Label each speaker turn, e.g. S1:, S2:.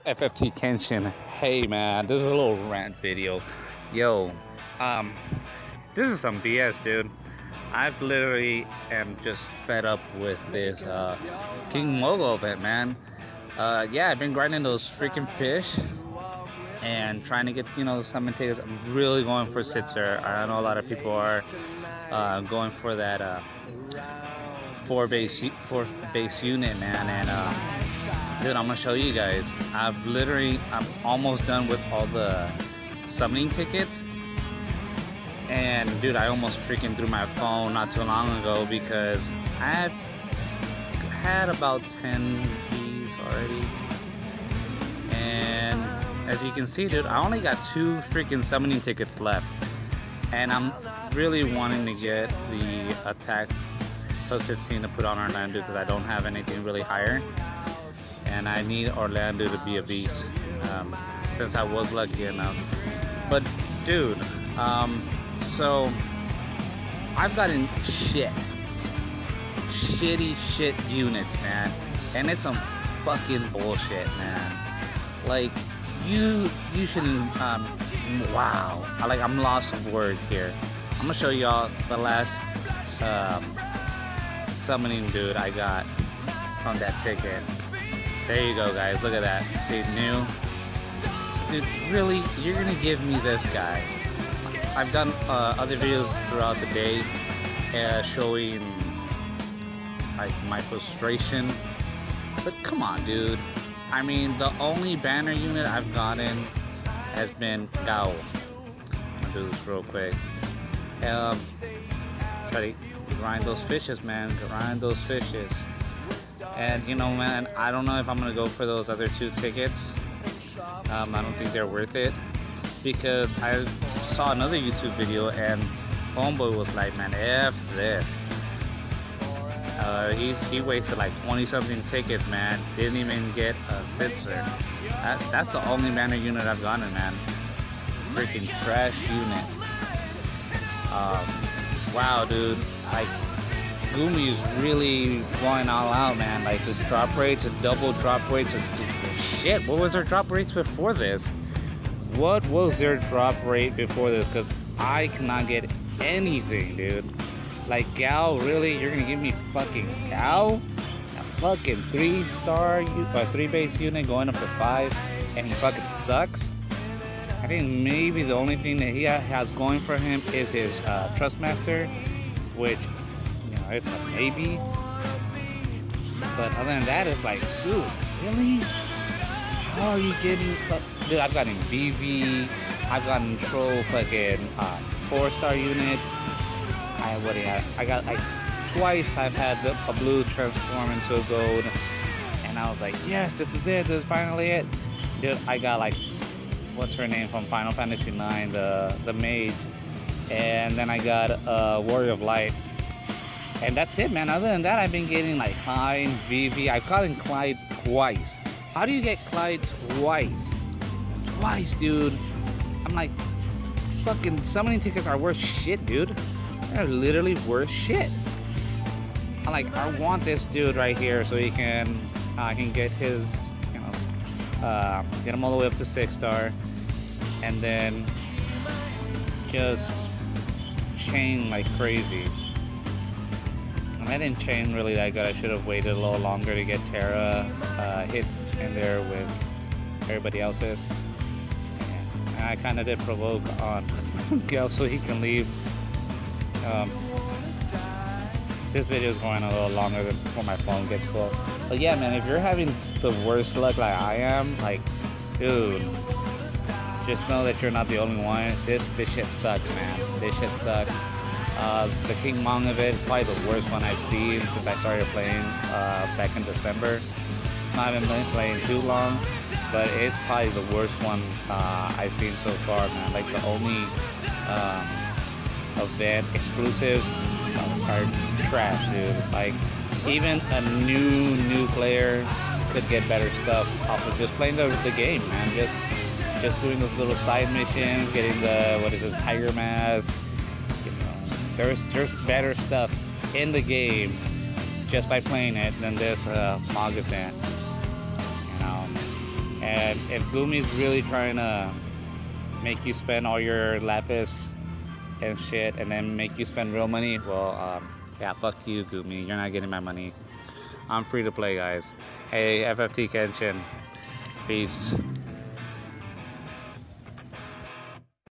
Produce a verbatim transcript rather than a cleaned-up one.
S1: F F T Kenshin. Hey man, this is a little rant video. Yo, um, this is some B S, dude. I've literally am just fed up with this uh, King Mogul event, man. Uh, yeah, I've been grinding those freaking fish and trying to get, you know, summon tickets. I'm really going for Sitzer. I know a lot of people are uh, going for that uh, four base four base unit, man, and. Uh, Dude, I'm gonna show you guys. I've literally, I'm almost done with all the summoning tickets. And dude, I almost freaking threw my phone not too long ago because I had had about ten keys already. And as you can see, dude, I only got two freaking summoning tickets left. And I'm really wanting to get the attack plus fifteen to put on Orlando because I don't have anything really higher. And I need Orlando to be a beast um, since I was lucky enough. But dude, um, so I've gotten shit, shitty shit units, man, and it's some fucking bullshit, man. Like you, you shouldn't. Um, wow, I like I'm lost of words here. I'm gonna show y'all the last um, summoning dude I got from that ticket. There you go, guys. Look at that. See, new. Dude, really? You're gonna give me this guy? I've done uh, other videos throughout the day uh, showing like my frustration, but come on, dude. I mean, the only banner unit I've gotten has been Gao. I'm gonna do this real quick. Um, try to grind those fishes, man. Grind those fishes. And you know, man, I don't know if I'm gonna go for those other two tickets. Um, I don't think they're worth it because I saw another YouTube video and Homeboy was like, "Man, F this." Uh, he's he wasted like twenty something tickets, man. Didn't even get a Sitzer. That, that's the only banner unit I've gotten, man. Freaking trash unit. Um, wow, dude. Like. Gumi is really going all out, man. Like the drop rates, the double drop rates. Shit, what was their drop rates before this? What was their drop rate before this? Because I cannot get anything, dude. Like Gao, really? You're gonna give me fucking Gao? A fucking three star, or three base unit going up to five, and he fucking sucks? I think maybe the only thing that he has going for him is his uh, Trustmaster, which. It's a maybe, but other than that, it's like, dude, really? How are you getting? Dude, I've gotten B V, I've gotten troll fucking uh, four star units. I what do you have? I got like twice. I've had the, a blue transform into a gold, and I was like, yes, this is it. This is finally it, dude. I got like, what's her name from Final Fantasy nine, the the mage, and then I got uh, Warrior of Light. And that's it, man. Other than that, I've been getting like Hein, Vivi. I've gotten Clyde twice. How do you get Clyde twice? Twice, dude. I'm like, fucking summoning tickets are worth shit, dude. They're literally worth shit. I like, I want this dude right here so he can, I uh, can get his, you know, uh, get him all the way up to six star, and then just chain like crazy. I didn't chain really that good. I should have waited a little longer to get Terra uh, hits in there with everybody else's. And I kind of did provoke on Gale so he can leave. Um, this video is going a little longer before my phone gets full. But yeah, man, if you're having the worst luck like I am, like, dude, just know that you're not the only one. This this shit sucks, man. This shit sucks. Uh, the King Mong event is probably the worst one I've seen since I started playing uh, back in December. Not even been playing too long, but it's probably the worst one uh, I've seen so far, man. Like the only um, event exclusives are trash, dude. Like even a new new player could get better stuff off of just playing the, the game, man. Just just doing those little side missions, getting the what is it, Tiger Mask. There's there's better stuff in the game just by playing it than this uh, Mog event, you know. And if Gumi's really trying to make you spend all your lapis and shit and then make you spend real money, well, um, yeah, fuck you, Gumi. You're not getting my money. I'm free to play, guys. Hey, F F T Kenshin. Peace.